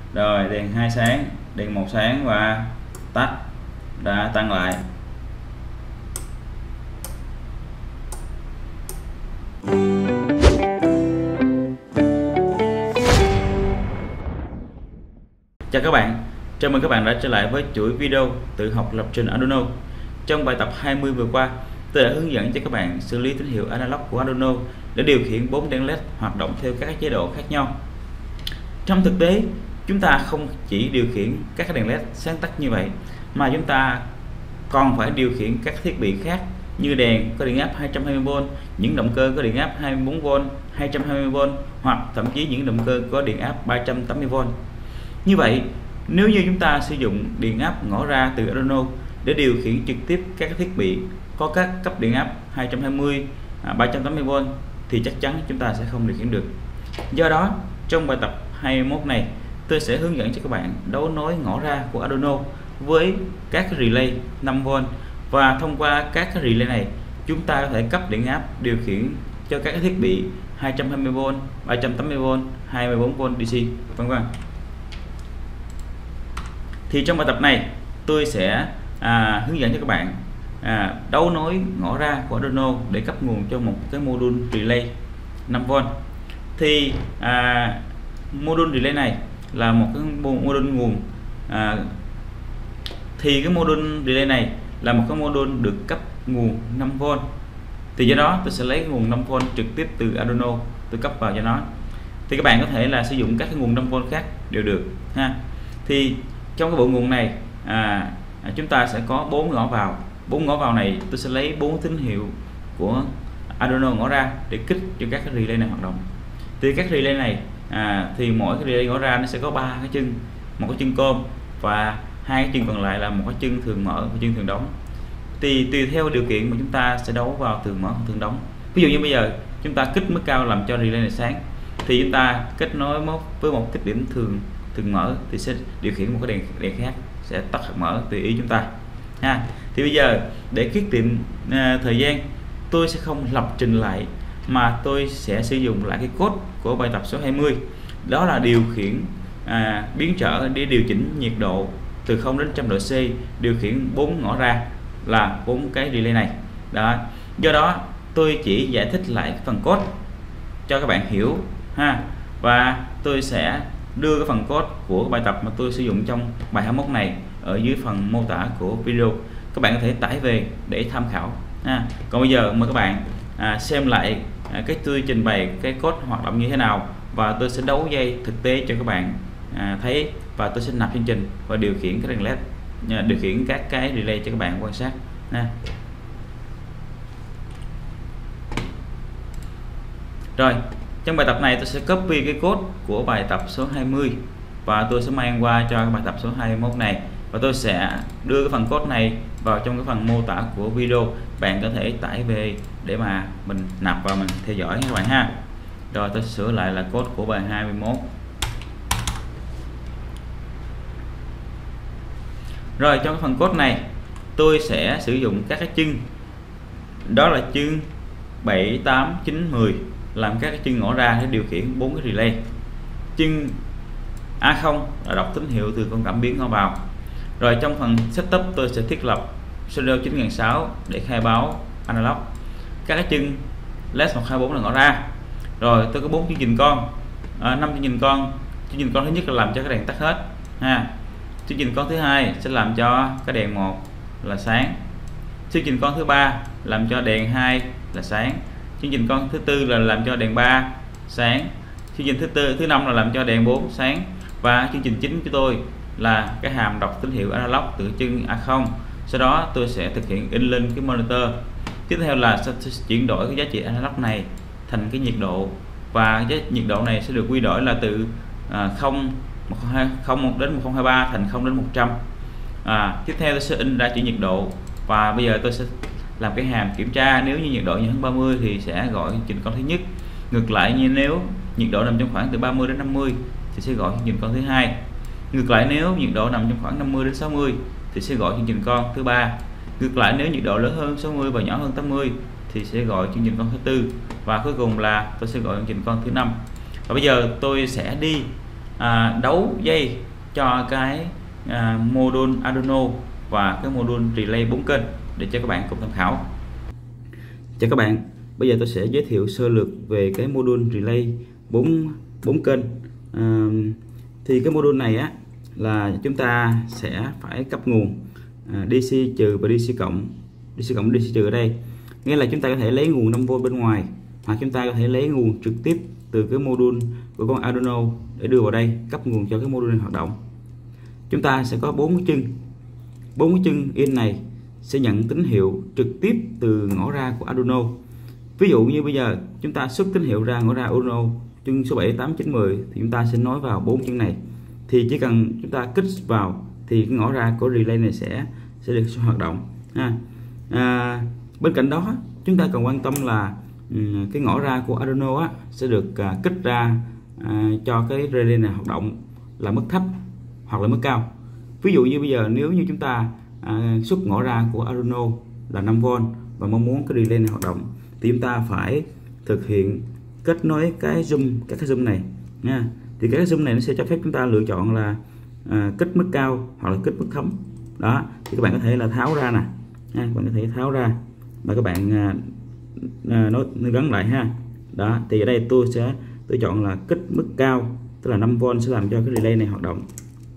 Rồi đèn 2 sáng, đèn 1 sáng và tắt, đã tăng lại. Chào các bạn, chào mừng các bạn đã trở lại với chuỗi video tự học lập trình Arduino. Trong bài tập 20 vừa qua, tôi đã hướng dẫn cho các bạn xử lý tín hiệu analog của Arduino để điều khiển 4 đèn LED hoạt động theo các chế độ khác nhau. Trong thực tế, chúng ta không chỉ điều khiển các đèn LED sáng tắt như vậy, mà chúng ta còn phải điều khiển các thiết bị khác như đèn có điện áp 220V, những động cơ có điện áp 24V, 220V hoặc thậm chí những động cơ có điện áp 380V. Như vậy, nếu như chúng ta sử dụng điện áp ngõ ra từ Arduino để điều khiển trực tiếp các thiết bị có các cấp điện áp 220, 380V thì chắc chắn chúng ta sẽ không điều khiển được. Do đó, trong bài tập 21 này, tôi sẽ hướng dẫn cho các bạn đấu nối ngõ ra của Arduino với các relay 5V, và thông qua các relay này chúng ta có thể cấp điện áp điều khiển cho các thiết bị 220V, 380V, 24V DC, vân vân. Thì trong bài tập này tôi sẽ hướng dẫn cho các bạn đấu nối ngõ ra của Arduino để cấp nguồn cho một cái module relay 5V. Thì module relay này là một cái module nguồn, thì cái module relay này là một cái module được cấp nguồn 5V. Thì do đó tôi sẽ lấy nguồn 5V trực tiếp từ Arduino tôi cấp vào cho nó. Thì các bạn có thể là sử dụng các cái nguồn 5V khác đều được ha. Thì trong cái bộ nguồn này chúng ta sẽ có 4 ngõ vào. 4 ngõ vào này tôi sẽ lấy 4 tín hiệu của Arduino ngõ ra để kích cho các cái relay này hoạt động. Thì các relay này thì mỗi cái relay ngõ ra nó sẽ có 3 cái chân, một cái chân côm và 2 cái chân còn lại là một cái chân thường mở và chân thường đóng. Thì tùy theo điều kiện mà chúng ta sẽ đấu vào thường mở hoặc thường đóng. Ví dụ như bây giờ chúng ta kích mức cao làm cho relay này sáng, thì chúng ta kết nối với một tiếp điểm thường mở thì sẽ điều khiển một cái đèn khác sẽ tắt hoặc mở tùy ý chúng ta ha. Thì bây giờ để tiết kiệm thời gian, tôi sẽ không lập trình lại mà tôi sẽ sử dụng lại cái code của bài tập số 20. Đó là điều khiển biến trở để điều chỉnh nhiệt độ từ 0 đến 100 độ C, điều khiển 4 ngõ ra là 4 cái relay này đó. Do đó tôi chỉ giải thích lại phần code cho các bạn hiểu ha, và tôi sẽ đưa cái phần code của bài tập mà tôi sử dụng trong bài 21 này ở dưới phần mô tả của video. Các bạn có thể tải về để tham khảo ha. Còn bây giờ mời các bạn xem lại cái tôi trình bày cái code hoạt động như thế nào, và tôi sẽ đấu dây thực tế cho các bạn thấy, và tôi sẽ nạp chương trình và điều khiển cái đèn LED, điều khiển các cái relay cho các bạn quan sát ha. Rồi, trong bài tập này tôi sẽ copy cái code của bài tập số 20 và tôi sẽ mang qua cho bài tập số 21 này, và tôi sẽ đưa cái phần code này vào trong cái phần mô tả của video. Bạn có thể tải về để mà mình nạp vào mình theo dõi các bạn ha. Rồi tôi sửa lại là code của bài 21. Rồi trong cái phần code này tôi sẽ sử dụng các cái chân, đó là chân 7, 8, 9, 10 làm các cái chân ngõ ra để điều khiển 4 cái relay. Chân A0 là đọc tín hiệu từ con cảm biến ngõ vào. Rồi trong phần setup tôi sẽ thiết lập serial 9006 để khai báo analog. Các cái chân LED 124 là ngõ ra. Rồi tôi có 4 chương trình con, 5 chương trình con. Chương trình con thứ nhất là làm cho cái đèn tắt hết ha. Chương trình con thứ hai sẽ làm cho cái đèn 1 là sáng. Chương trình con thứ ba làm cho đèn 2 là sáng. Chương trình con thứ tư là làm cho đèn 3 sáng. Chương trình thứ năm là làm cho đèn 4 sáng. Và chương trình chính của tôi là cái hàm đọc tín hiệu analog từ chân A0. Sau đó tôi sẽ thực hiện in lên cái monitor. Tiếp theo là sẽ chuyển đổi cái giá trị analog này thành cái nhiệt độ, và cái nhiệt độ này sẽ được quy đổi là từ 0 đến 1023 thành 0 đến 100. Tiếp theo tôi sẽ in ra chữ nhiệt độ, và bây giờ tôi sẽ làm cái hàm kiểm tra. Nếu như nhiệt độ nhỏ hơn 30 thì sẽ gọi chương trình con thứ nhất. Ngược lại, như nếu nhiệt độ nằm trong khoảng từ 30 đến 50 thì sẽ gọi chương trình con thứ hai. Ngược lại, nếu nhiệt độ nằm trong khoảng 50 đến 60 thì sẽ gọi chương trình con thứ ba. Ngược lại, nếu nhiệt độ lớn hơn 60 và nhỏ hơn 80 thì sẽ gọi chương trình con thứ tư, và cuối cùng là tôi sẽ gọi chương trình con thứ 5. Và bây giờ tôi sẽ đi đấu dây cho cái module Arduino và cái module relay 4 kênh để cho các bạn cùng tham khảo. Chào các bạn, bây giờ tôi sẽ giới thiệu sơ lược về cái module relay 4 kênh. Thì cái module này á là chúng ta sẽ phải cấp nguồn DC trừ và DC cộng, DC trừ ở đây nghĩa là chúng ta có thể lấy nguồn 5V bên ngoài, hoặc chúng ta có thể lấy nguồn trực tiếp từ cái module của con Arduino để đưa vào đây cấp nguồn cho cái module này hoạt động. Chúng ta sẽ có 4 cái chân in này sẽ nhận tín hiệu trực tiếp từ ngõ ra của Arduino. Ví dụ như bây giờ chúng ta xuất tín hiệu ra ngõ ra Arduino chân số 7, 8, 9, 10 thì chúng ta sẽ nối vào 4 chân này. Thì chỉ cần chúng ta kích vào thì cái ngõ ra của relay này sẽ được hoạt động. Bên cạnh đó chúng ta cần quan tâm là cái ngõ ra của Arduino sẽ được kích ra cho cái relay này hoạt động là mức thấp hoặc là mức cao. Ví dụ như bây giờ nếu như chúng ta xuất ngõ ra của Arduino là 5V và mong muốn cái relay này hoạt động thì chúng ta phải thực hiện kết nối các cái zoom này nha. Thì các cái zoom này nó sẽ cho phép chúng ta lựa chọn là kích mức cao hoặc là kích mức thấp. Đó thì các bạn có thể là tháo ra nè, các bạn có thể tháo ra và các bạn nó gắn lại ha. Đó thì ở đây tôi chọn là kích mức cao, tức là 5V sẽ làm cho cái relay này hoạt động.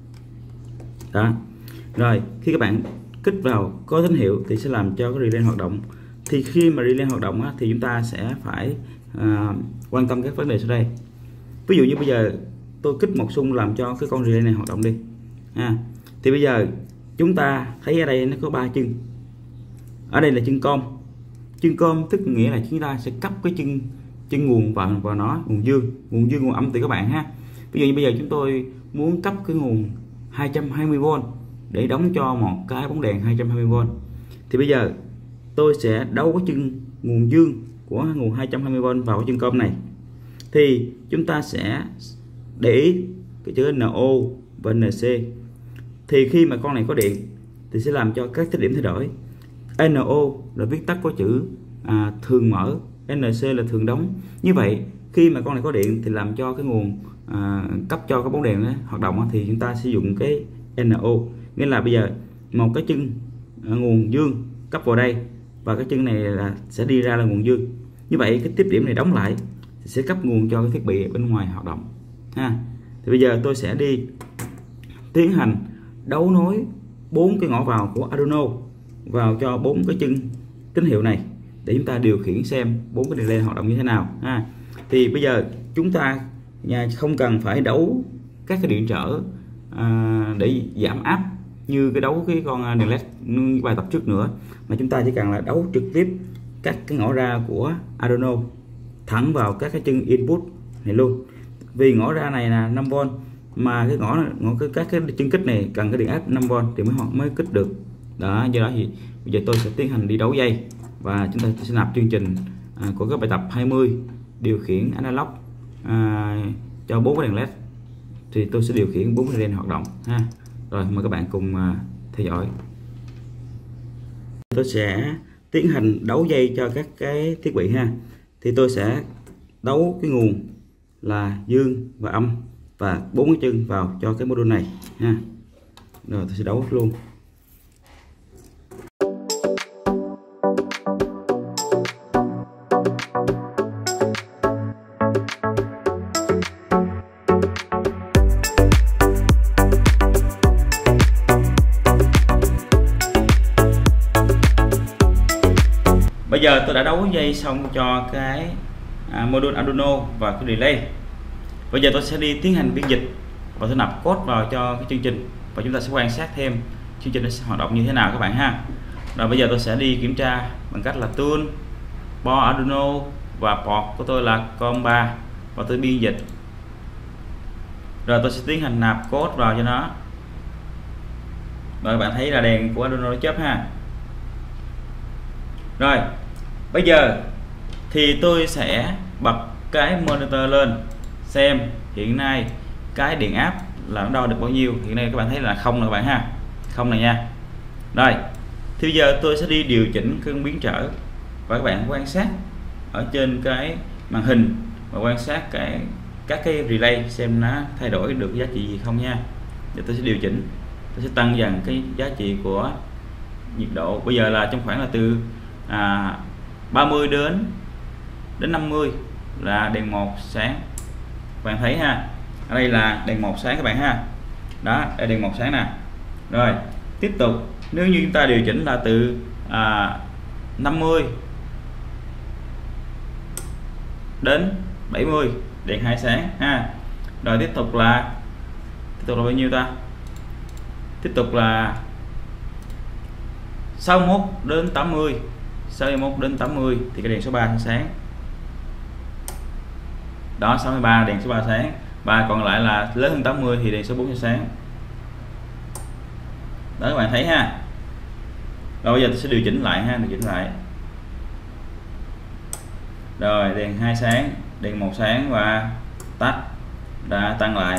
Đó rồi khi các bạn kích vào có tín hiệu thì sẽ làm cho cái relay hoạt động. Thì khi mà relay hoạt động thì chúng ta sẽ phải quan tâm các vấn đề sau đây. Ví dụ như bây giờ tôi kích một xung làm cho cái con relay này hoạt động đi thì bây giờ chúng ta thấy ở đây nó có 3 chân. Ở đây là chân com tức nghĩa là chúng ta sẽ cấp cái chân nguồn vào nó, nguồn dương nguồn âm từ các bạn ha. Ví dụ như bây giờ chúng tôi muốn cấp cái nguồn 220V để đóng cho một cái bóng đèn 220V thì bây giờ tôi sẽ đấu cái chân nguồn dương của nguồn 220V vào cái chân com này. Thì chúng ta sẽ để ý cái chữ NO và NC. Thì khi mà con này có điện thì sẽ làm cho các tích điểm thay đổi. NO là viết tắt của chữ thường mở, NC là thường đóng. Như vậy khi mà con này có điện thì làm cho cái nguồn cấp cho cái bóng đèn hoạt động thì chúng ta sử dụng cái NO, nghĩa là bây giờ một cái chân nguồn dương cấp vào đây và cái chân này là sẽ đi ra là nguồn dương. Như vậy cái tiếp điểm này đóng lại thì sẽ cấp nguồn cho cái thiết bị bên ngoài hoạt động ha. Thì bây giờ tôi sẽ đi tiến hành đấu nối 4 cái ngõ vào của Arduino vào cho 4 cái chân tín hiệu này để chúng ta điều khiển xem 4 cái relay hoạt động như thế nào ha. Thì bây giờ chúng ta không cần phải đấu các cái điện trở để giảm áp như cái đấu cái con đèn led như bài tập trước nữa, mà chúng ta chỉ cần là đấu trực tiếp các cái ngõ ra của Arduino thẳng vào các cái chân input này luôn. Vì ngõ ra này là 5V mà cái các cái chân kích này cần cái điện áp 5V thì mới kích được. Đó, do đó thì bây giờ tôi sẽ tiến hành đi đấu dây và chúng ta sẽ nạp chương trình của các bài tập 20 điều khiển analog cho 4 cái đèn led. Thì tôi sẽ điều khiển 4 cái relay hoạt động ha. Rồi mời các bạn cùng theo dõi. Tôi sẽ tiến hành đấu dây cho các cái thiết bị ha. Thì tôi sẽ đấu cái nguồn là dương và âm và 4 cái chân vào cho cái module này ha. Rồi tôi sẽ đấu luôn. Bây giờ tôi đã đấu dây xong cho cái module Arduino và cái relay. Bây giờ tôi sẽ đi tiến hành phiên dịch và tôi nạp code vào cho cái chương trình và chúng ta sẽ quan sát thêm chương trình nó sẽ hoạt động như thế nào các bạn ha. Rồi bây giờ tôi sẽ đi kiểm tra bằng cách là tool board Arduino và port của tôi là COM3 và tôi biên dịch. Rồi tôi sẽ tiến hành nạp code vào cho nó. Rồi các bạn thấy là đèn của Arduino nó chớp ha. Rồi bây giờ thì tôi sẽ bật cái monitor lên xem hiện nay cái điện áp là nó đo được bao nhiêu. Hiện nay các bạn thấy là không nè các bạn ha, không này nha. Rồi thì bây giờ tôi sẽ đi điều chỉnh cân biến trở và các bạn quan sát ở trên cái màn hình và quan sát cái các cái relay xem nó thay đổi được giá trị gì không nha. Thì tôi sẽ điều chỉnh, tôi sẽ tăng dần cái giá trị của nhiệt độ. Bây giờ là trong khoảng là từ 30 đến 50 là đèn 1 sáng. Các bạn thấy ha, ở đây là đèn 1 sáng các bạn ha. Đó, đây đèn 1 sáng nè. Rồi tiếp tục, nếu như chúng ta điều chỉnh là từ 50 đến 70 đèn 2 sáng ha. Rồi tiếp tục là bao nhiêu ta? Tiếp tục là 61 đến 80, 61 đến 80 thì cái đèn số 3 sẽ sáng. Đó, 63 đèn số 3 sáng, và còn lại là lớn hơn 80 thì đèn số 4 sẽ sáng. Đó các bạn thấy ha. Rồi bây giờ tôi sẽ điều chỉnh lại ha, điều chỉnh lại. Rồi đèn 2 sáng, đèn 1 sáng và tắt, đã tăng lại.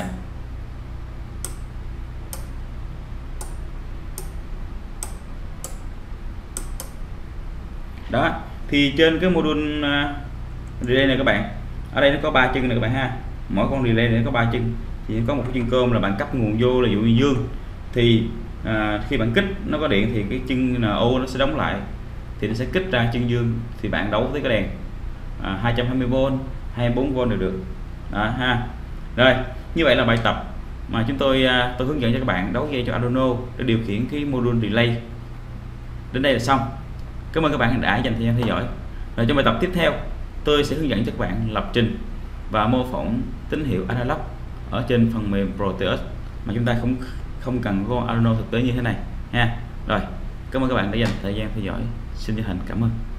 Đó, thì trên cái module relay này các bạn, ở đây nó có 3 chân này các bạn ha. Mỗi con relay này nó có 3 chân, thì có một cái chân cơm là bạn cấp nguồn vô, là dụ như dương thì khi bạn kích nó có điện thì cái chân NO nó sẽ đóng lại, thì nó sẽ kích ra chân dương, thì bạn đấu với cái đèn 220V, 24V đều được. Đó ha. Rồi như vậy là bài tập mà tôi hướng dẫn cho các bạn đấu dây cho Arduino để điều khiển cái module relay. Đến đây là xong. Cảm ơn các bạn đã dành thời gian theo dõi. Rồi trong bài tập tiếp theo, tôi sẽ hướng dẫn cho các bạn lập trình và mô phỏng tín hiệu analog ở trên phần mềm Proteus mà chúng ta không cần con Arduino thực tế như thế này ha. Rồi, cảm ơn các bạn đã dành thời gian theo dõi. Xin chân thành cảm ơn.